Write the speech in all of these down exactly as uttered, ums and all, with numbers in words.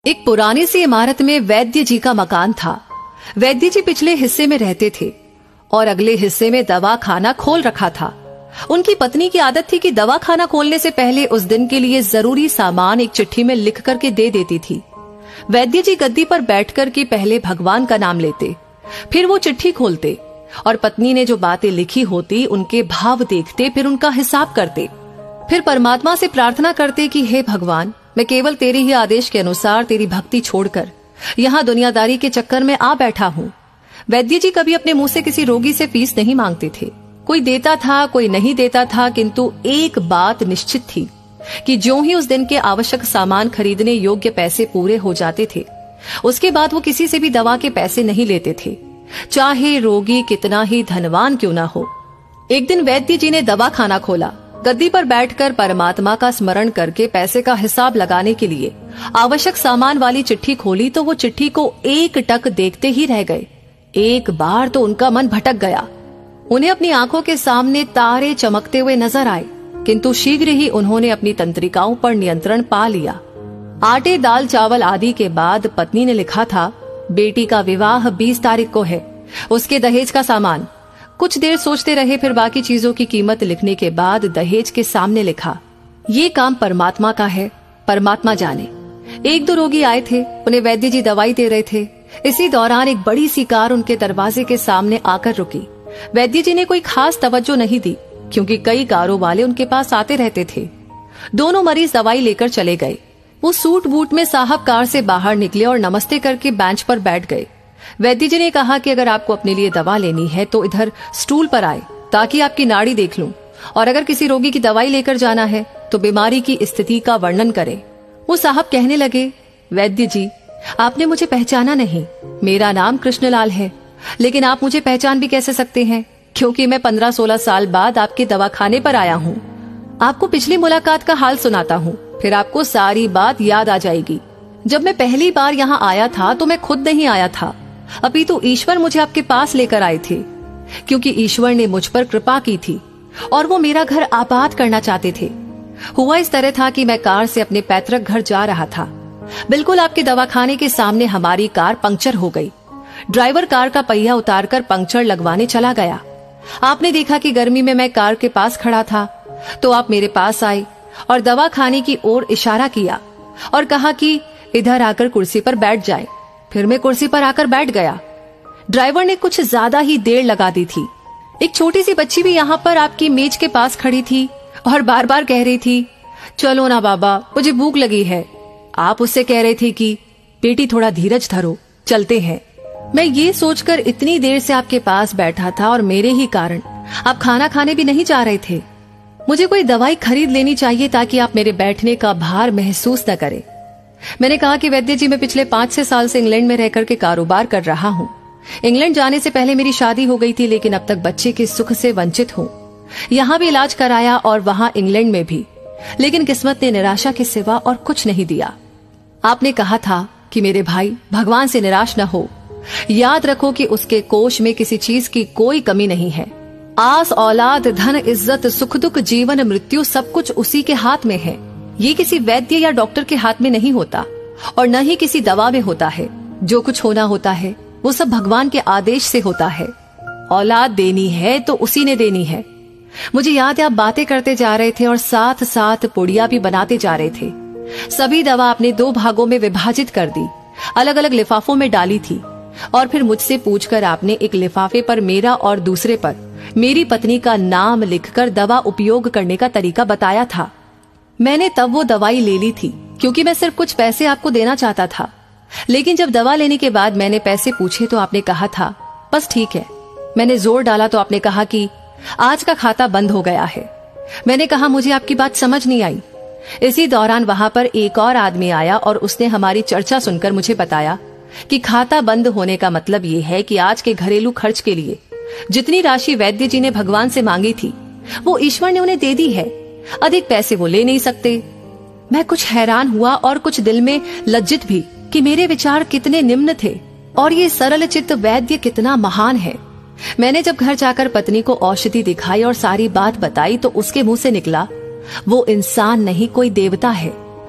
एक पुरानी सी इमारत में वैद्य जी का मकान था। वैद्य जी पिछले हिस्से में रहते थे और अगले हिस्से में दवा खाना खोल रखा था। उनकी पत्नी की आदत थी कि दवा खाना खोलने से पहले उस दिन के लिए जरूरी सामान एक चिट्ठी में लिख करके दे देती थी। वैद्य जी गद्दी पर बैठकर के पहले भगवान का नाम लेते, फिर वो चिट्ठी खोलते और पत्नी ने जो बातें लिखी होती उनके भाव देखते, फिर उनका हिसाब करते, फिर परमात्मा से प्रार्थना करते कि हे भगवान, मैं केवल तेरे ही आदेश के अनुसार तेरी भक्ति छोड़कर यहाँ दुनियादारी के चक्कर में आ बैठा हूँ। वैद्य जी कभी अपने मुंह से किसी रोगी से फीस नहीं मांगते थे। कोई देता था, कोई नहीं देता था, किंतु एक बात निश्चित थी कि ज्यों ही उस दिन के आवश्यक सामान खरीदने योग्य पैसे पूरे हो जाते थे, उसके बाद वो किसी से भी दवा के पैसे नहीं लेते थे, चाहे रोगी कितना ही धनवान क्यों ना हो। एक दिन वैद्य जी ने दवा खाना खोला। गद्दी पर बैठकर परमात्मा का स्मरण करके पैसे का हिसाब लगाने के लिए आवश्यक सामान वाली चिट्ठी खोली तो वो चिट्ठी को एक टक देखते ही रह गए। एक बार तो उनका मन भटक गया। उन्हें अपनी आंखों के सामने तारे चमकते हुए नजर आए, किंतु शीघ्र ही उन्होंने अपनी तंत्रिकाओं पर नियंत्रण पा लिया। आटे, दाल, चावल आदि के बाद पत्नी ने लिखा था, बेटी का विवाह बीस तारीख को है, उसके दहेज का सामान। कुछ देर सोचते रहे, फिर बाकी चीजों की कीमत लिखने के बाद दहेज के सामने लिखा, ये काम परमात्मा का है, परमात्मा जाने। एक दो रोगी आए थे, उन्हें वैद्य जी दवाई दे रहे थे। इसी दौरान एक बड़ी सी कार उनके दरवाजे के सामने आकर रुकी। वैद्य जी ने कोई खास तवज्जो नहीं दी, क्योंकि कई कारों वाले उनके पास आते रहते थे। दोनों मरीज दवाई लेकर चले गए। वो सूट बूट में साहब कार से बाहर निकले और नमस्ते करके बेंच पर बैठ गए। वैद्य जी ने कहा कि अगर आपको अपने लिए दवा लेनी है तो इधर स्टूल पर आए, ताकि आपकी नाड़ी देख लूं, और अगर किसी रोगी की दवाई लेकर जाना है तो बीमारी की स्थिति का वर्णन करें। वो साहब कहने लगे, वैद्य जी, आपने मुझे पहचाना नहीं। मेरा नाम कृष्णलाल है, लेकिन आप मुझे पहचान भी कैसे सकते हैं, क्योंकि मैं पंद्रह सोलह साल बाद आपके दवाखाने पर आया हूँ। आपको पिछली मुलाकात का हाल सुनाता हूँ, फिर आपको सारी बात याद आ जाएगी। जब मैं पहली बार यहाँ आया था तो मैं खुद नहीं आया था, अपितु तो ईश्वर मुझे आपके पास लेकर आए थे, क्योंकि ईश्वर ने मुझ पर कृपा की थी और वो मेरा घर आबाद करना चाहते थे। हुआ इस तरह था कि मैं कार से अपने पैतृक घर जा रहा था। बिल्कुल आपके दवाखाने के सामने हमारी कार पंक्चर हो गई। ड्राइवर कार का पहिया उतारकर पंक्चर लगवाने चला गया। आपने देखा कि गर्मी में मैं कार के पास खड़ा था, तो आप मेरे पास आए और दवाखाने की ओर इशारा किया और कहा कि इधर आकर कुर्सी पर बैठ जाए। फिर मैं कुर्सी पर आकर बैठ गया। ड्राइवर ने कुछ ज्यादा ही देर लगा दी थी। एक छोटी सी बच्ची भी यहाँ पर आपकी मेज के पास खड़ी थी और बार बार कह रही थी, चलो ना बाबा, मुझे भूख लगी है। आप उससे कह रहे थे कि बेटी थोड़ा धीरज धरो, चलते हैं। मैं ये सोचकर इतनी देर से आपके पास बैठा था और मेरे ही कारण आप खाना खाने भी नहीं जा रहे थे। मुझे कोई दवाई खरीद लेनी चाहिए ताकि आप मेरे बैठने का भार महसूस न करें। मैंने कहा कि वैद्य जी, मैं पिछले पांच छह साल से इंग्लैंड में रहकर के कारोबार कर रहा हूँ। इंग्लैंड जाने से पहले मेरी शादी हो गई थी, लेकिन अब तक बच्चे के सुख से वंचित हूँ। यहाँ भी इलाज कराया और वहाँ इंग्लैंड में भी, लेकिन किस्मत ने निराशा के सिवा और कुछ नहीं दिया। आपने कहा था कि मेरे भाई, भगवान से निराश न हो। याद रखो कि उसके कोष में किसी चीज की कोई कमी नहीं है। आस, औलाद, धन, इज्जत, सुख दुख, जीवन, मृत्यु, सब कुछ उसी के हाथ में है। ये किसी वैद्य या डॉक्टर के हाथ में नहीं होता और न ही किसी दवा में होता है। जो कुछ होना होता है वो सब भगवान के आदेश से होता है। औलाद देनी है तो उसी ने देनी है। मुझे याद है आप बातें करते जा रहे थे और साथ साथ पुड़िया भी बनाते जा रहे थे। सभी दवा आपने दो भागों में विभाजित कर दी, अलग अलग लिफाफों में डाली थी और फिर मुझसे पूछकर आपने एक लिफाफे पर मेरा और दूसरे पर मेरी पत्नी का नाम लिखकर दवा उपयोग करने का तरीका बताया था। मैंने तब वो दवाई ले ली थी, क्योंकि मैं सिर्फ कुछ पैसे आपको देना चाहता था। लेकिन जब दवा लेने के बाद मैंने पैसे पूछे तो आपने कहा था, बस ठीक है। मैंने जोर डाला तो आपने कहा कि आज का खाता बंद हो गया है। मैंने कहा, मुझे आपकी बात समझ नहीं आई। इसी दौरान वहां पर एक और आदमी आया और उसने हमारी चर्चा सुनकर मुझे बताया कि खाता बंद होने का मतलब ये है कि आज के घरेलू खर्च के लिए जितनी राशि वैद्य जी ने भगवान से मांगी थी वो ईश्वर ने उन्हें दे दी है। अधिक पैसे वो ले नहीं सकते। मैं कुछ हैरान हुआ और कुछ दिल में लज्जित भी कि मेरे विचार कितने निम्न थे और ये सरल चित्त वैद्य कितना महान है। मैंने जब घर जाकर पत्नी को औषधि दिखाई और सारी बात बताई तो उसके मुंह से निकला, वो इंसान नहीं, कोई देवता है।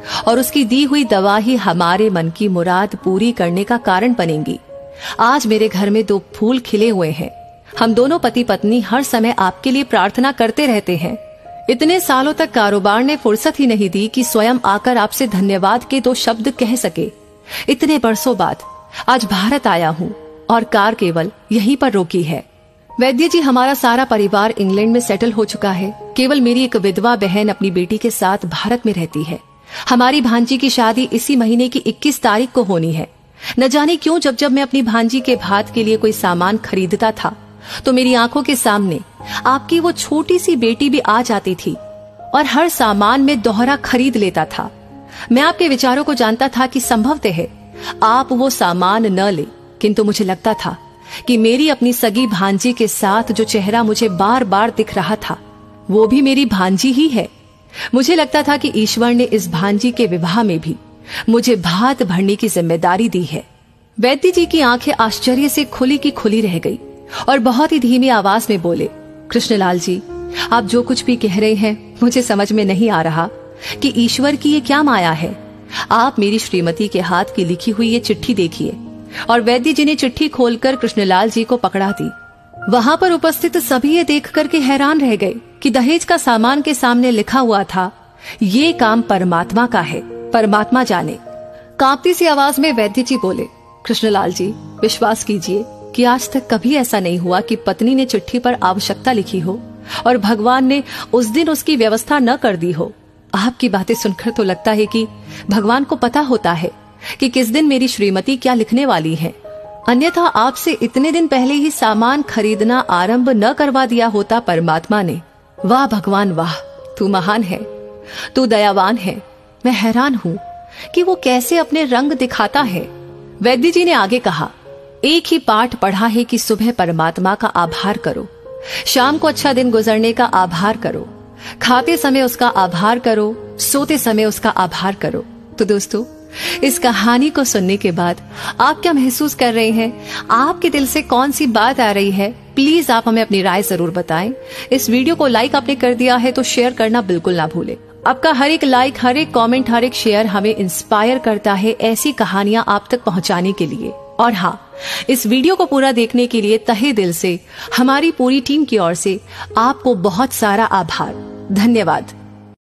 और उसकी दी हुई दवा ही हमारे मन की मुराद पूरी करने का कारण बनेंगी। आज मेरे घर में दो फूल खिले हुए हैं। हम दोनों पति पत्नी हर समय आपके लिए प्रार्थना करते रहते हैं। इतने सालों तक कारोबार ने फुर्सत ही नहीं दी कि स्वयं आकर आपसे धन्यवाद के दो शब्द कह सके। इतने बरसों बाद आज भारत आया हूँ और कार केवल यहीं पर रोकी है। वैद्य जी, हमारा सारा परिवार इंग्लैंड में सेटल हो चुका है। केवल मेरी एक विधवा बहन अपनी बेटी के साथ भारत में रहती है। हमारी भांजी की शादी इसी महीने की इक्कीस तारीख को होनी है। न जाने क्यों जब जब मैं अपनी भांजी के भात के लिए कोई सामान खरीदता था तो मेरी आंखों के सामने आपकी वो छोटी सी बेटी भी आ जाती थी और हर सामान में दोहरा खरीद लेता था। मैं आपके विचारों को जानता था कि संभवतः है आप वो सामान न ले, किंतु मुझे लगता था कि मेरी अपनी सगी भांजी के साथ जो चेहरा मुझे बार बार दिख रहा था वो भी मेरी भांजी ही है। मुझे लगता था कि ईश्वर ने इस भांजी के विवाह में भी मुझे भात भरने की जिम्मेदारी दी है। वैद्य जी की आंखें आश्चर्य से खुली की खुली रह गई और बहुत ही धीमी आवाज में बोले, कृष्णलाल जी, आप जो कुछ भी कह रहे हैं मुझे समझ में नहीं आ रहा कि ईश्वर की ये क्या माया है। आप मेरी श्रीमती के हाथ की लिखी हुई ये चिट्ठी देखिए। और वैद्य जी ने चिट्ठी खोलकर कृष्णलाल जी को पकड़ा दी। वहां पर उपस्थित सभी ये देख करके हैरान रह गए कि दहेज का सामान के सामने लिखा हुआ था, ये काम परमात्मा का है, परमात्मा जाने। कांपती सी आवाज में वैद्य जी बोले, कृष्णलाल जी, विश्वास कीजिए कि आज तक कभी ऐसा नहीं हुआ कि पत्नी ने चिट्ठी पर आवश्यकता लिखी हो और भगवान ने उस दिन उसकी व्यवस्था न कर दी हो। आपकी बातें सुनकर तो लगता है कि भगवान को पता होता है कि किस दिन मेरी श्रीमती क्या लिखने वाली है। अन्यथा आपसे इतने दिन पहले ही सामान खरीदना आरंभ न करवा दिया होता परमात्मा ने। वाह भगवान वाह, तू महान है, तू दयावान है। मैं हैरान हूँ कि वो कैसे अपने रंग दिखाता है। वैद्य जी ने आगे कहा, एक ही पाठ पढ़ा है कि सुबह परमात्मा का आभार करो, शाम को अच्छा दिन गुजरने का आभार करो, खाते समय उसका आभार करो, सोते समय उसका आभार करो। तो दोस्तों, इस कहानी को सुनने के बाद आप क्या महसूस कर रहे हैं? आपके दिल से कौन सी बात आ रही है? प्लीज आप हमें अपनी राय जरूर बताएं। इस वीडियो को लाइक आपने कर दिया है तो शेयर करना बिल्कुल ना भूलें। आपका हर एक लाइक, हर एक कमेंट, हर एक शेयर हमें इंस्पायर करता है ऐसी कहानियां आप तक पहुंचाने के लिए। और हाँ, इस वीडियो को पूरा देखने के लिए तहे दिल से हमारी पूरी टीम की ओर से आपको बहुत सारा आभार। धन्यवाद।